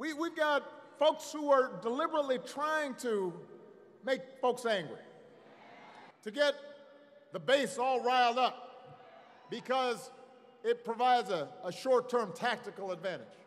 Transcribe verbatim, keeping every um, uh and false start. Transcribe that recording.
We, we've got folks who are deliberately trying to make folks angry, to get the base all riled up because it provides a, a short-term tactical advantage.